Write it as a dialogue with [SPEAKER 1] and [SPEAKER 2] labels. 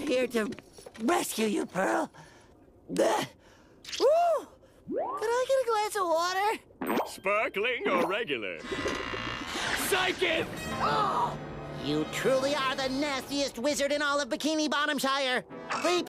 [SPEAKER 1] here to rescue you, Pearl. Bleh. Woo! Could I get a glass of water?
[SPEAKER 2] Sparkling or regular? Psychic!
[SPEAKER 1] Oh! You truly are the nastiest wizard in all of Bikini Bottomshire. Creep,